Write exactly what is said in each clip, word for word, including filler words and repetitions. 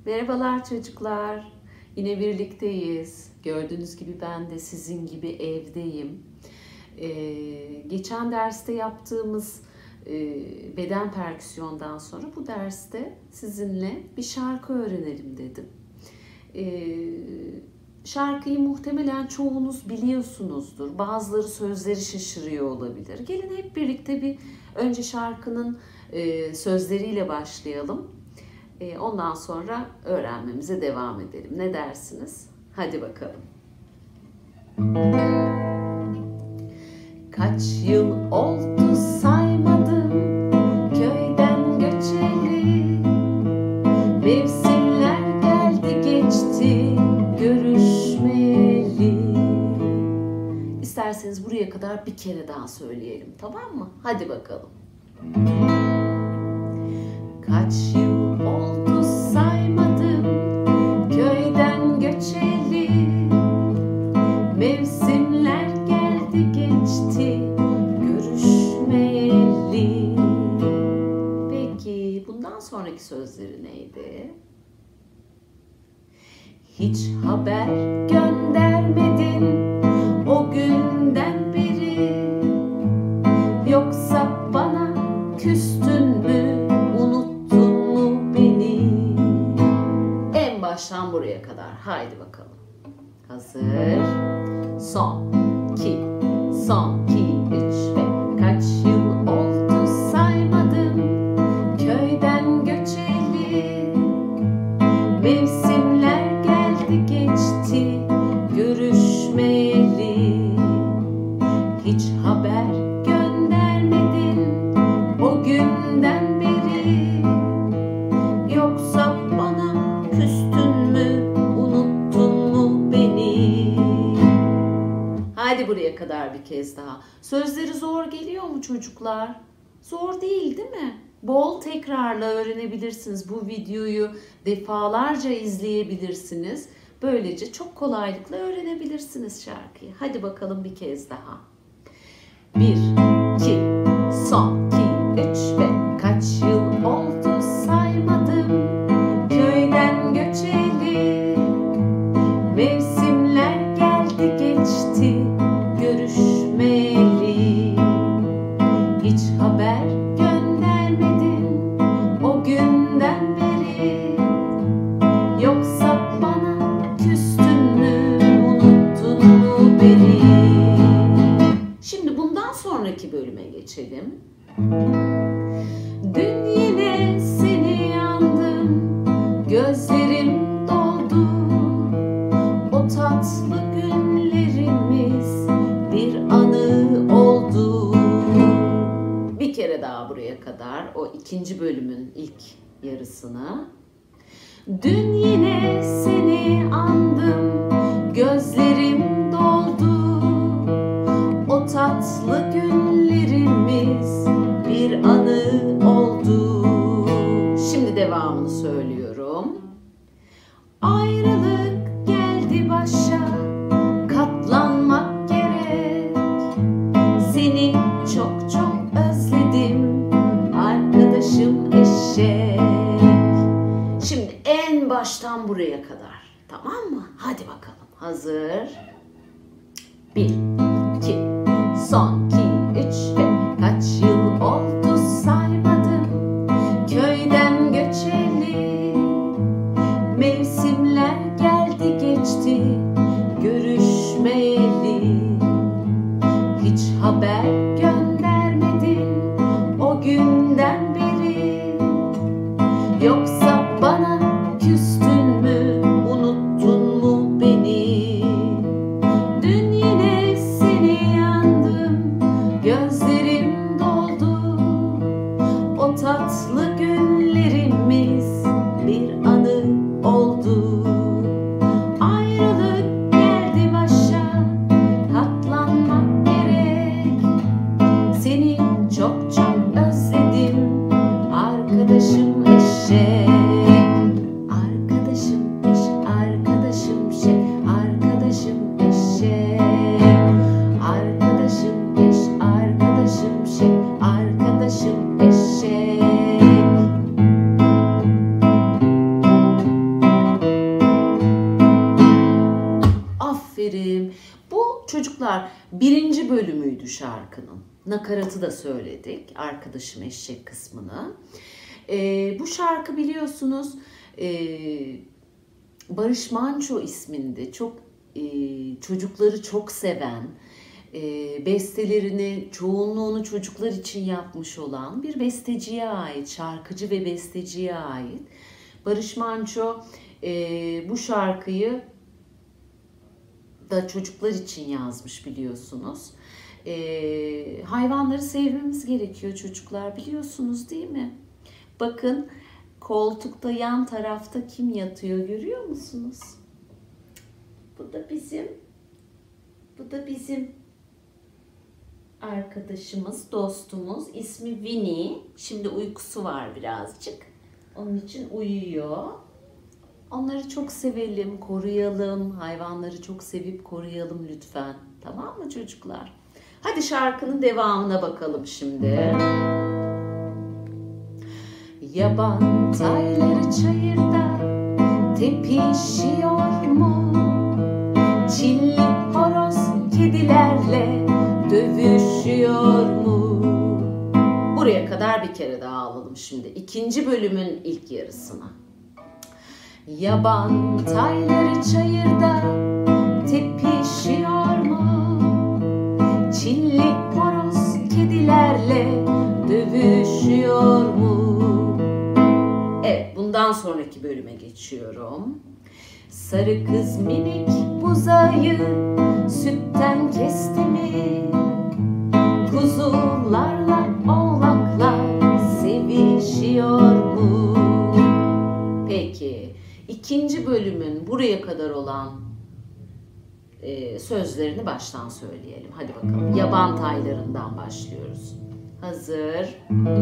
Merhabalar çocuklar. Yine birlikteyiz. Gördüğünüz gibi ben de sizin gibi evdeyim. Ee, geçen derste yaptığımız e, beden perküsyondan sonra bu derste sizinle bir şarkı öğrenelim dedim. Ee, şarkıyı muhtemelen çoğunuz biliyorsunuzdur. Bazıları sözleri şaşırıyor olabilir. Gelin hep birlikte bir önce şarkının e, sözleriyle başlayalım. Ondan sonra öğrenmemize devam edelim. Ne dersiniz? Hadi bakalım. Kaç yıl oldu saymadım köyden göçeli, mevsimler geldi geçti görüşmeyeli. İsterseniz buraya kadar bir kere daha söyleyelim, tamam mı? Hadi bakalım. Kaç yıl oldu saymadım köyden göçeli, mevsimler geldi geçti görüşmeyeli. Peki bundan sonraki sözleri neydi? Hiç haber göndermedin o günden beri, yoksa bana küstün mü? Baştan buraya kadar. Haydi bakalım. Hazır. Son, iki, son, iki, üç ve kaç yıl oldu saymadım köyden göçeli, mevsimler geldi geçti görüşmeyeli. Hiç haber göndermedin o günden beri, yoksa bana küstün mü, unuttun mu beni? Hadi buraya kadar bir kez daha. Sözleri zor geliyor mu çocuklar? Zor değil, değil mi? Bol tekrarla öğrenebilirsiniz. Bu videoyu defalarca izleyebilirsiniz. Böylece çok kolaylıkla öğrenebilirsiniz şarkıyı. Hadi bakalım bir kez daha. Bir, iki, son, iki, üç ve kaç yıl oldu saymadım köyden göçeli, mevsimler geldi geçti görüşmeyeli. Hiç haber göndermedin o günden beri, yoksa bana küstün mü, unuttun mu beni? Şimdi bundan sonraki bölüme geçelim. Dün yine seni andım, gözlerim doldu, o tatlı günlerimiz bir anı oldu. Bir kere daha buraya kadar, o ikinci bölümün ilk yarısını. Dün yine seni andım, gözlerim doldu, o tatlı günlerimiz bir anı oldu. Şimdi devamını söylüyorum. Ayrılık geldi başa, katlanmak gerek. Seni çok çok özledim, arkadaşım eşek. Şimdi en baştan buraya kadar, tamam mı? Hadi bakalım. Hazır. Bir, iki, son, iki, üç ve kaç yıl oldu saymadım köyden göçeli, mevsimler geldi geçti görüşmeyeli. Hiç haber göndermedin o günden beri, yoksa bana küstün mü, unuttun mu beni? Dün yine seni andım, gözlerim doldu, o tatlı günlerimiz bir anı oldu. Ayrılık geldi başa, katlanmak gerek. Seni çok çok özledim, arkadaşım eşek. çocuklar birinci bölümüydü şarkının. Nakaratı da söyledik. Arkadaşım eşek kısmını. Ee, bu şarkı biliyorsunuz e, Barış Manço isminde çok e, çocukları çok seven, e, bestelerini çoğunluğunu çocuklar için yapmış olan bir besteciye ait, şarkıcı ve besteciye ait. Barış Manço e, bu şarkıyı da çocuklar için yazmış biliyorsunuz. E, hayvanları sevmemiz gerekiyor çocuklar, biliyorsunuz değil mi? Bakın koltukta yan tarafta kim yatıyor görüyor musunuz? Bu da bizim, bu da bizim arkadaşımız, dostumuz. İsmi Winnie. Şimdi uykusu var birazcık. Onun için uyuyor. Onları çok sevelim, koruyalım. Hayvanları çok sevip koruyalım lütfen. Tamam mı çocuklar? Hadi şarkının devamına bakalım şimdi. Yaban tayları çayırda tepişiyor mu? Çilli horoz kedilerle dövüşüyor mu? Buraya kadar bir kere daha alalım şimdi. İkinci bölümün ilk yarısına. Yaban tayları çayırda tepişiyor mu? Çilli horoz kedilerle dövüşüyor mu? Evet, bundan sonraki bölüme geçiyorum. Sarı kız minik buzayı sütten kesti mi? Kuzularla oğlaklar sevişiyor mu? Peki, ikinci bölümün buraya kadar olan e, sözlerini baştan söyleyelim. Hadi bakalım. Yaban taylarından başlıyoruz. Hazır.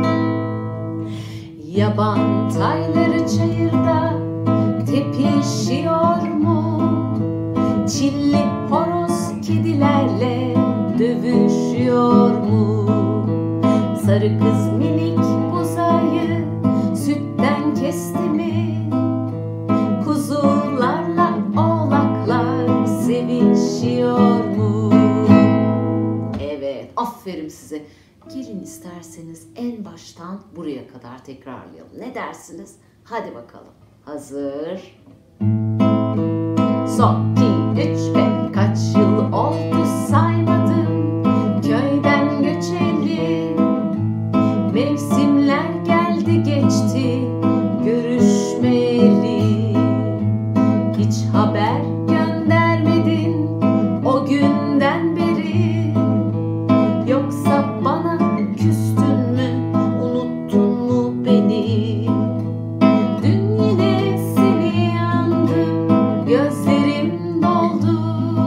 Yaban tayları çayırda tepişiyor mu? Çilli horoz kedilerle dövüşüyor mu? Sarı kız minik buzayı sütten kesti mi? Kuzularla oğlaklar sevişiyor mu? Evet, aferin size. Gelin isterseniz en baştan buraya kadar tekrarlayalım. Ne dersiniz? Hadi bakalım. Hazır. Son, iki, üç ve kaç yıl oldu saymadım köyden göçeli. Mevsimler geldi geçti görüşmeyeli. Hiç haber göndermedin o günden beri. Yoksa bana küstün mü, unuttun mu beni? Dün yine seni andım, gözlerim doldu.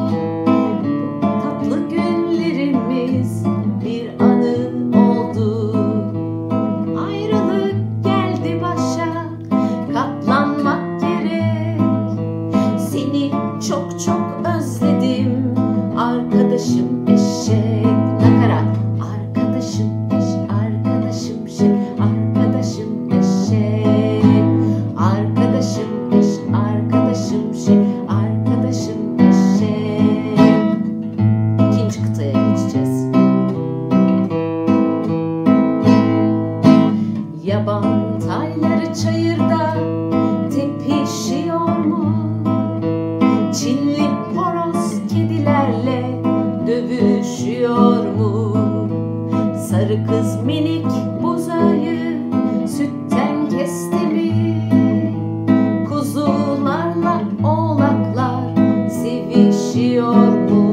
Tatlı günlerimiz bir anı oldu. Ayrılık geldi başa, katlanmak gerek. Seni çok çok özledim, arkadaşım eşek. Nakarat. Arkadaşım eş, arkadaşım şek, arkadaşım eşek. Arkadaşım eş, arkadaşım şek, arkadaşım eşek. İkinci kıtaya geçeceğiz. Yaban tayları çayırda tepişiyor mu? Çilli horoz kedilerle dövüşüyor mu? Sarı kız minik buzayı sütten kesti mi? Kuzularla oğlaklar sevişiyor mu?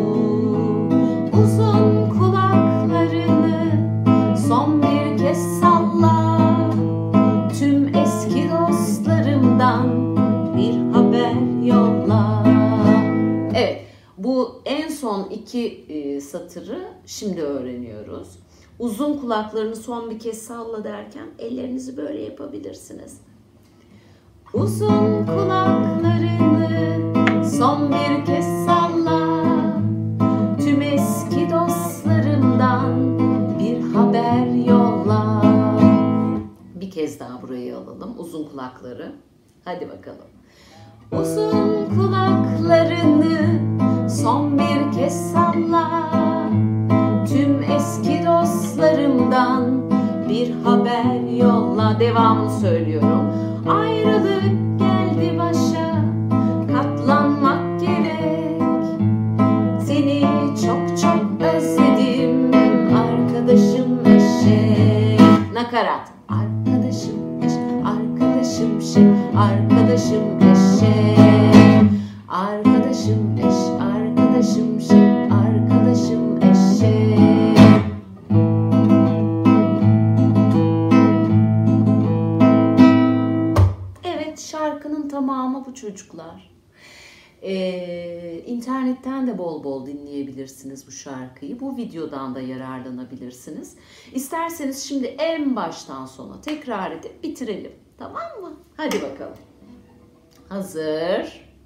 Uzun kulaklarını son bir kez salla. Tüm eski dostlarımdan bir haber yolla. Evet, bu en son iki e, satırı şimdi öğreniyoruz. Uzun kulaklarını son bir kez salla derken ellerinizi böyle yapabilirsiniz. Uzun kulaklarını son bir kez salla. Tüm eski dostlarımdan bir haber yolla. Bir kez daha burayı alalım. Uzun kulakları. Hadi bakalım. Uzun kulaklarını son bir kez salla. Tüm eski dostlarımdan bir haber yolla. Devamını söylüyorum. Ayrılık geldi başa, katlanmak gerek. Seni çok çok özledim arkadaşım eşek. Nakarat. Arkadaşım eşek, arkadaşım şey, arkadaşım eşek. Arkadaşım eş, arkadaşım şey, arkadaşım eşek. Evet, şarkının tamamı bu çocuklar. Ee, internetten de bol bol dinleyebilirsiniz bu şarkıyı. Bu videodan da yararlanabilirsiniz. İsterseniz şimdi en baştan sona tekrar edip bitirelim. Tamam mı? Hadi bakalım. Hazır.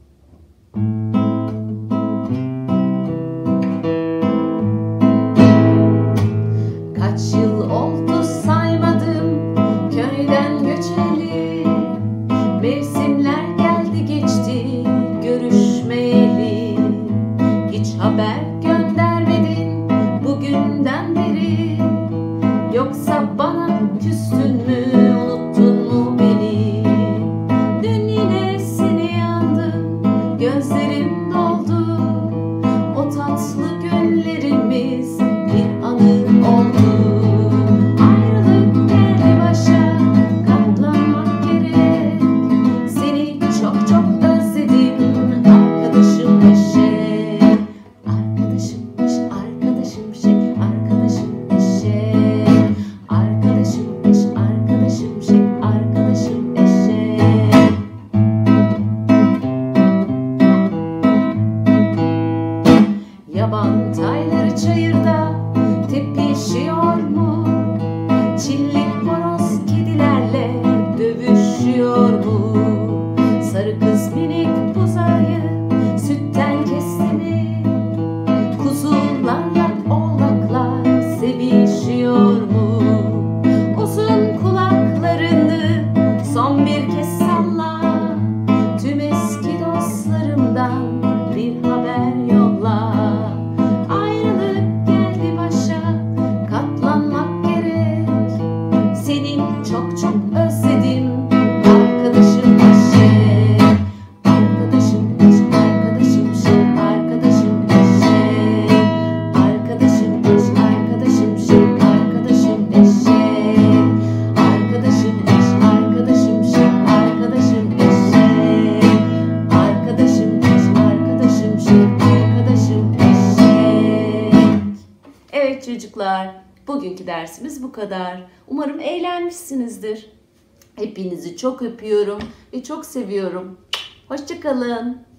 Kaç yıl oldu saymadım köyden göçeli. Mevsimler geldi geçti görüşmeyeli. Hiç haber göndermedin bugünden beri. Yoksa bana küstün mü, unuttun mu beni? Dün yine seni andım, gözlerim doldu. O tatlı günlerimiz bir anı oldu. Ayrılık geldi başa, katlanmak gerek. Seni çok çok özledim arkadaşım eşek. Arkadaşım eş, arkadaşım şey, arkadaşım eşek. Arkadaşım eş, arkadaşım şey, arkadaşım eşek. Yaban tayları çayırda tepişiyor mu? Çilli horoz kedilerle dövüşüyor mu? Sarı kız minik buzayı sütten kesti mi? Kuzularla oğlaklar sevişiyor mu? Uzun kulaklarını son bir kez salla. Tüm eski dostlarımdan bir haber yolla. Ayrılık geldi başa, katlanmak gerek. Seni çok çok özledim arkadaşım eşek. Arkadaşım eş, arkadaşım şey, arkadaşım eşek. Arkadaşım eş, arkadaşım şey, arkadaşım eşek. Arkadaşım eş, arkadaşım şey, arkadaşım eşek. Arkadaşım eş, arkadaşım şey, arkadaşım eşek. Evet çocuklar, bugünkü dersimiz bu kadar. Umarım eğlenmişsinizdir. Hepinizi çok öpüyorum ve çok seviyorum. Hoşça kalın.